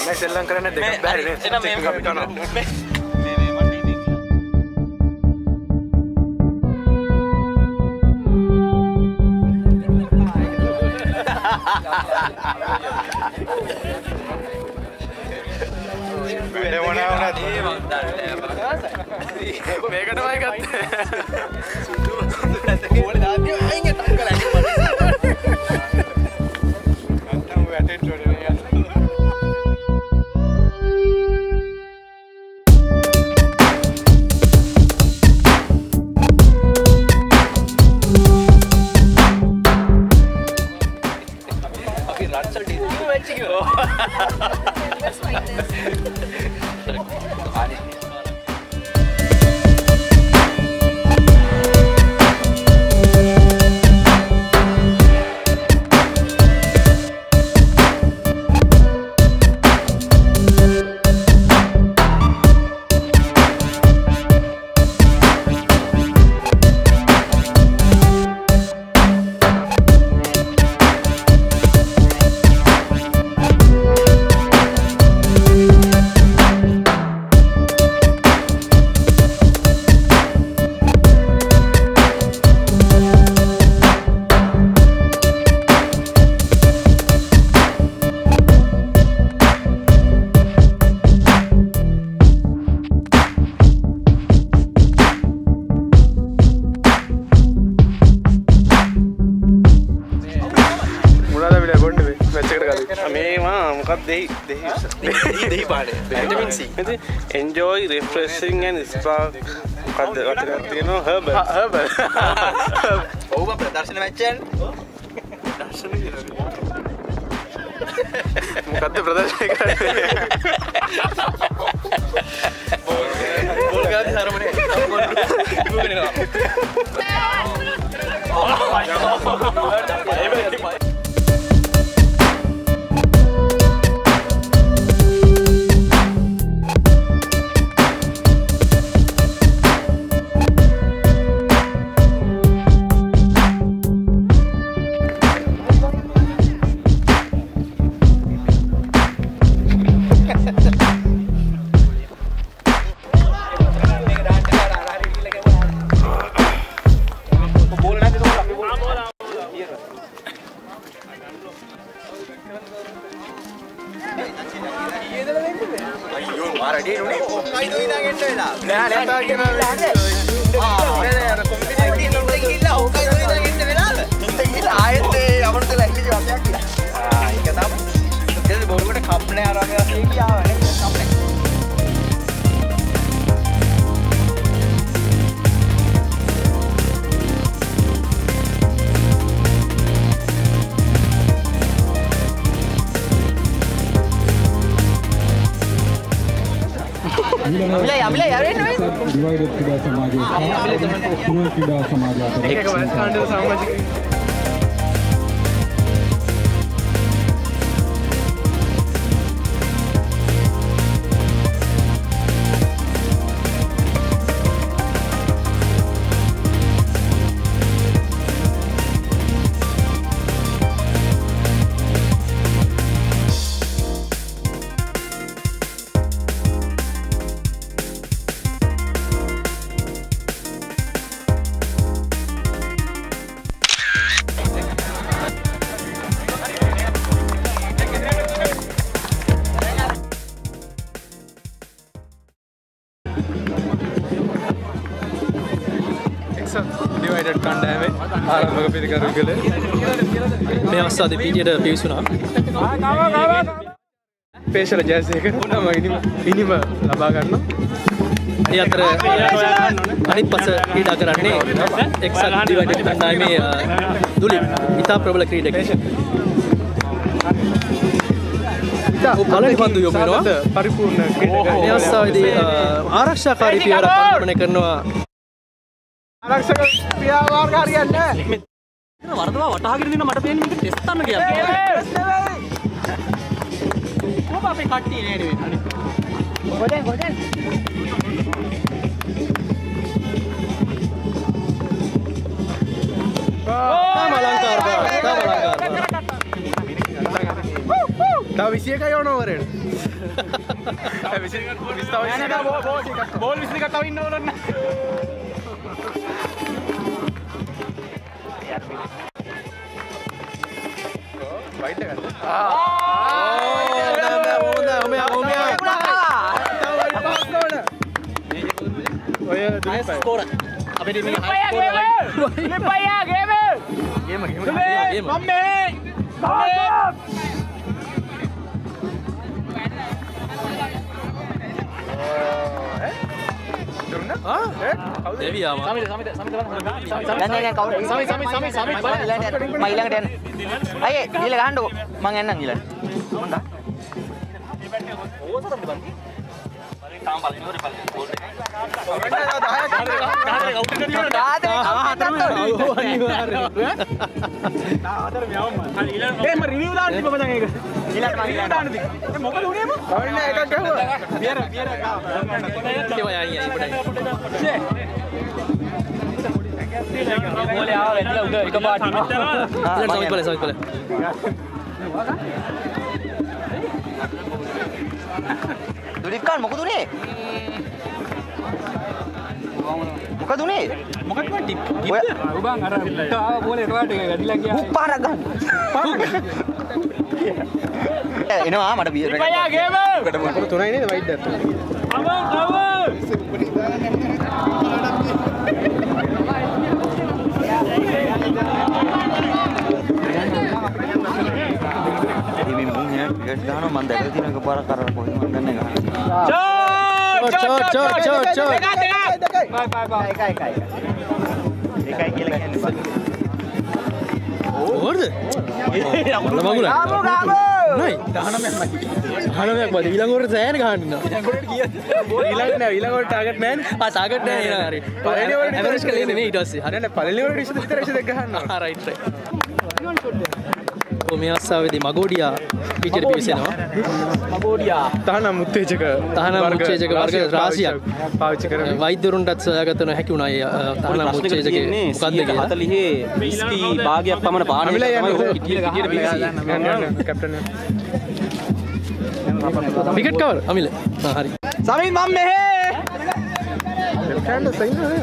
මේ සෙල්ලම් කරන්නේ දෙකක් බැරි නේ. එන මේ අපි කරනවා. මේකටමයි ගත්තේ. ඕනේ දාන්නේ අයින් ටක්කලා නේ. නැත්තම් වැටෙන්න ඕනේ නේ. අපි රන්සල් ඩිස්කෝ මැච් එක ගෝ. Enjoy, refreshing and spark. Herbal. Herbal. Oh, apa? Darshan macam? Darshan ni. Muka tu berdarshan kan? Boleh kan? Hari mana? Boleh ni lah. divided ක්‍රීඩා සමාජයේ පුරුල් ක්‍රීඩා සමාජය අතර ඒක වස්කාණ්ඩ සමාජික divided කණ්ඩායමේ ආරම්භක පිළිකරු කළ මේ අවස්ථාවේ පිටියට පිවිසුණා. ස්පෙෂල් ජර්සි එක මම ඉනිම ලබා ගන්නවා. ඒ අතර අනිත් පස ක්‍රීඩා කරන්නේ එක්සත් divided කණ්ඩායමේ දුලිප් ඉතා ප්‍රබල ක්‍රීඩකයෙක්. බලන්න පන්දු යොමු වෙනවා පරිපූර්ණ ක්‍රීඩකයෙක්. මේ අවස්ථාවේදී ආරක්ෂාකාරී පියවරක් අනුගමනය කරනවා. ආරක්ෂක ක්‍රියාමාර්ග හරියන්නේ නැහැ. වරදවා වටහාගෙන ඉන්න මට පේන්නේ මේක ටෙස්ට් කරන්න කියලා. කොහොම අපේ කට්ටිය නේද වෙන්නේ. ගොඩෙන්. තාම අලංකාර. තව 21 යවනවා වරේට. බෝල් 22ක් තව ඉන්න ඕන නෑ. වයිට් එකද? ඔය දුප්පයි. ස්කෝර. අපේ ටීම් එකේ හයි ස්කෝර වයි. ලිප්පයියා ගේම. මම්මේ. දෙවියා මම. මම ඊළඟට එන්න. අයියේ ඊළ ගහන්නකෝ. මං එන්නම් ඊළඟට. හොඳයි. ඕසරම්ද බන්දි? තාම බලන්න ඉවරයි බලන්න. ගෝල් එක. රිවිව් දාන්න තිබ්බ මචං ඒක. ඊළඟට දාන්න තිබ්බ. මොකද උනේ මම? කවන්න එකක් ගහුවා. බියර ඒවා යයි පොඩයි. ගෝලේ ආව වැදිලා උඩ එක පාට. සමිත් බලේ. දුලික්කන් මොකද උනේ? මොකද උනේ? මොකක්ද ටිප්? උබන් අර පුට්ට ආව බෝලේ රොයට වැඩිලා ගියා. හුක් පාරක් ගන්න. එනවා මට බියර් එක. ලිප්පයියා ගේම. මොකද 3යි නේද වයිට් දැක්ක. මේ මුන් හැ ක්‍රිකට් ගහනවා මම දැකලා තියෙන එකපාරක් අර කොහෙන්ද මන් දන්නේ ගහන්න. චෝ. එකයි කියලා කියන්නේ. ඕර්ද? මගුල. නයි 19ක් මදි ඊළඟ වරට සෑහෙන ගහන්න ඉන්නවා. ඊළඟ වල ටාගට් නැහැ. ටාගට් නැහැ ඊළඟ හරි. පළවෙනි වරට ඇවරේජ් කරලා ඉන්නේ නේ ඊට පස්සේ. හරියට පළවෙනි වලට 22 දෙක ගහනවා. රයිට්. මේ අවස්ථාවේදී මගෝඩියා පිටියට පිවිසෙනවා. මගෝඩියා. තහනම් උත්තේජක වර්ග රාශියක් පාවිච්චි කරගෙන වෛද්‍යවරුන්ටත් සොයාගත නොහැකි වුණා. ඒ තහනම් උත්තේජකේ මොකද්ද කියලා. 40 විස්කි භාගයක් පමණ පානය කැප්ටන් විකට් කවර් අමිල. හරි. සමිත් මම මෙහෙ. කැන්ඩ සයින් නේද?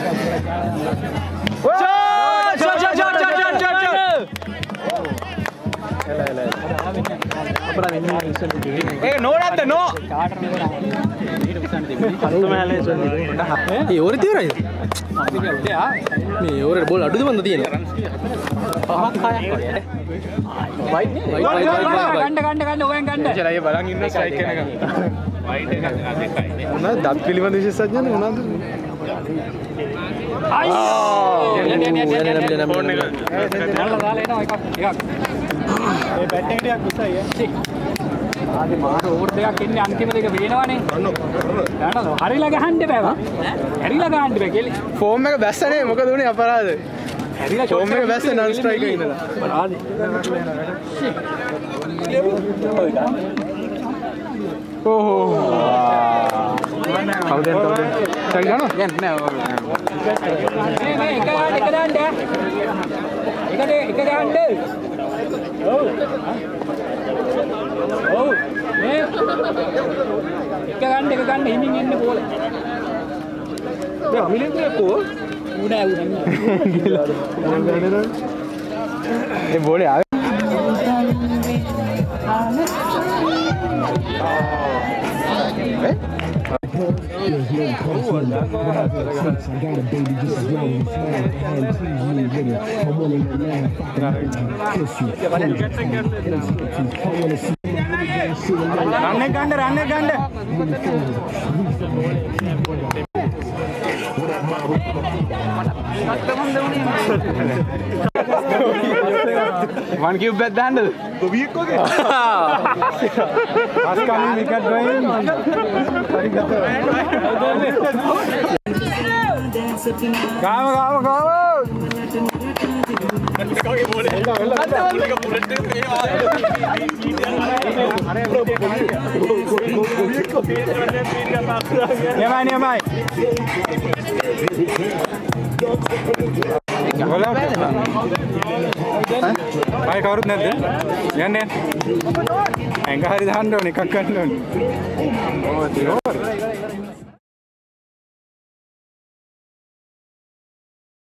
ඒ නෝ නැද්ද නෝ? ඒ ඕරේ තියරයිද? මේ ඕරේ බෝල් අඩුද මන්ද තියෙන්නේ? වයිට් ගන්න ඔයන් ගන්න. එච්චර අය බලන් ඉන්න ස්ට්‍රයික් කරන එක. වයිට් එක දෙකයි. මොනවද දත් පිළිබඳ විශේෂඥයන් මොනවද? ඒ බැට් එක ටිකක් උසයි ඈ. ආගේ මාර ඕවර් දෙකක් ඉන්නේ අන්තිම දෙක වෙනවනේ. ගන්නද? හරිලා ගහන්න බෑ බා. හරිලා ගහන්න බෑ කෙලි. ෆෝම් එක බැස්සනේ මොකද උනේ අපරාධ? හරිලා ෆෝම් එක බැස්සේ නන් ස්ට්‍රයිකර් ඉඳලා. අපරාධ. ඕහෝ. කවුද සරි ගන්නවා? නෑ එක දාන්න. එක දාන්න. ඔව්. මේ එක ගන්න හිමින් එන්න බෝල. දැන් අමිලෙන්ගේ කෝ උනේ ඒ බෝලේ ආවේ There's no question. I got a baby just as long as I wanna kiss you. I wanna see රන් එක ගන්න. වන් කියුබ් එකක් දාන්නද? ගොවියෙක් වගේ. අස්කමින් විකට් ගෝයින්. ගාව. නියමයි. ආයෙ කවුරුත් නැද්ද? යන්නේ. ඇඟ හරි දාන්න ඕනේ එකක් ගන්න ඕනේ. ඕ